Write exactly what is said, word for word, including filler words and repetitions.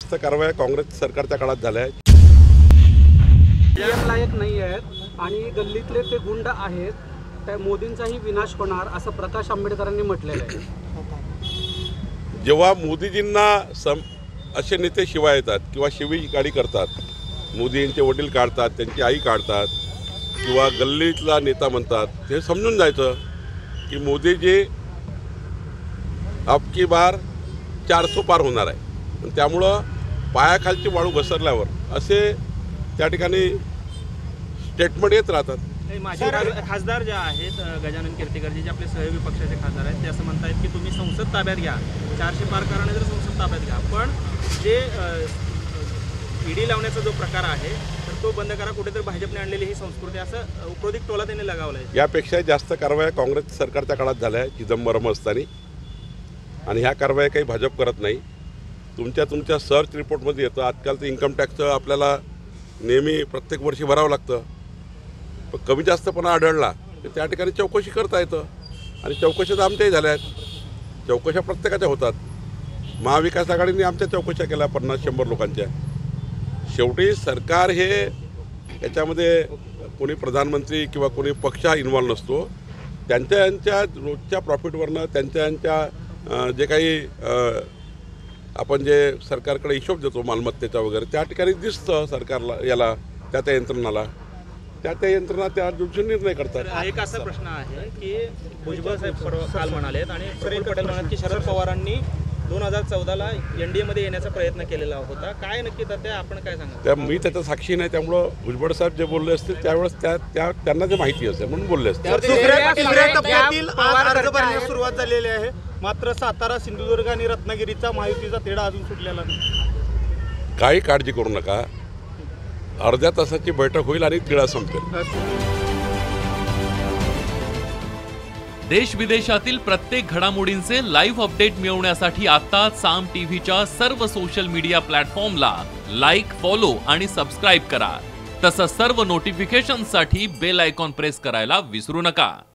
जास्त कारवाया काँग्रेस सरकारच्या काळात झाल्या आहेत. लायक नाही आहेत आणि गल्लीतले ते गुंड आहेत, त्या मोदींचाही विनाश होणार असं प्रकाश आंबेडकरांनी म्हटलेलं आहे. जेव्हा मोदीजींना सम असे नेते शिवाय येतात किंवा शिवीगाळी करतात, मोदींचे वडील काढतात, त्यांची आई काढतात किंवा गल्लीतला नेता म्हणतात, ते समजून जायचं की मोदीजी अबकी बार चारसो पार होणार आहे. त्यामुळं पायाखालची वाळू घसरल्यावर असे त्या ठिकाणी स्टेटमेंट येत राहतात. माझे खासदार जे आहेत गजानन कीर्तिकरजी, जे आपले सहयोगी पक्षाचे खासदार आहेत, ते असं म्हणतात की तुम्ही संसद ताब्यात घ्या, चारशे पार कराने जर संसद ताब्यात घ्या, पण जे ईडी लावण्याचा जो प्रकार आहे तर तो बंद करा. कुठेतरी भाजपने आणलेली ही संस्कृती, असं उपरोधिक टोला त्यांनी लगावला आहे. यापेक्षा जास्त कारवाया काँग्रेस सरकारच्या काळात झाल्या आहे चिदंबरम असताना, आणि ह्या कारवाया काही भाजप करत नाही. तुमच्या तुमच्या सर्च रिपोर्टमध्ये येतं. आजकाल तर इन्कम टॅक्सचं आपल्याला नेहमी प्रत्येक वर्षी भरावं लागतं, पण कमी जास्तपणा आढळला तर त्या ठिकाणी चौकशी करता येतं, आणि चौकशा तर आमच्याही झाल्या आहेत. चौकशा प्रत्येकाच्या होतात. महाविकास आघाडीने आमच्या चौकशा केल्या पन्नास शंभर लोकांच्या. शेवटी सरकार हे याच्यामध्ये कोणी प्रधानमंत्री किंवा कोणी पक्ष हा इन्व्हॉल्व नसतो. त्यांच्या यांच्या रोजच्या प्रॉफिटवरनं त्यांच्या यांच्या जे काही आपण जे सरकारकडे हिशोब देतो मालमत्तेचा वगैरे, त्या ठिकाणी दिसतं सरकारला, याला त्या त्या यंत्रणाला, त्या त्या यंत्रणा त्या दृष्टी निर्णय करतात. एक असा प्रश्न आहे की भुजबळ साहेब परवा काल म्हणालेत आणि प्रफुल्ल पटेल म्हणाले की शरद पवारांनी दोन हजार चौदाला एनडीए मध्ये येण्याचा प्रयत्न केलेला होता. काय नक्की ते आपण काय सांगा? त्या मी त्याचा साक्षी नाही, त्यामुळं भुजबळ साहेब जे बोलले असतील त्यावेळेस त्या त्या त्यांना जे माहिती असेल म्हणून बोलले असतील. सुरुवात झालेली आहे, मात्र सातारा, सिंधुदुर्ग आणि रत्नागिरीचा महायुतीचा तेढा अजून सुटलेला नाही. काही काळजी करू नका, अर्ध्या तासाची बैठक होईल आणि तिळा संपेल. देश विदेशातील प्रत्येक घडामोडींचे लाईव्ह अपडेट मिळवण्यासाठी आता साम टीव्हीच्या सर्व सोशल मीडिया प्लॅटफॉर्मला लाईक, फॉलो आणि सबस्क्राईब करा. तसंच सर्व नोटिफिकेशनसाठी बेल आयकॉन प्रेस करायला विसरू नका.